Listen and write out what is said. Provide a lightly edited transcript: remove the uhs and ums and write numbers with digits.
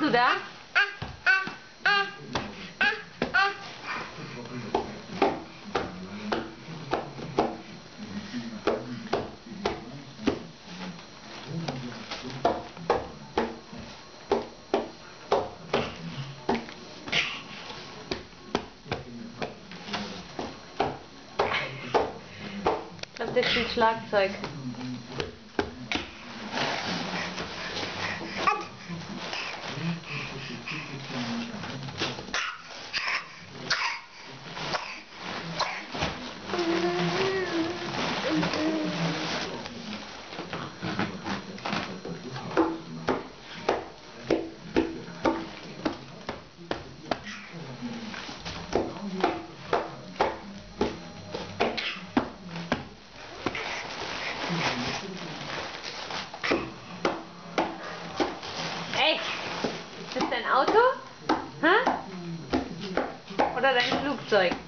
du da? Ich glaube, das ist ein Schlagzeug. Ey, ist das dein Auto? Hä? Oder dein Flugzeug?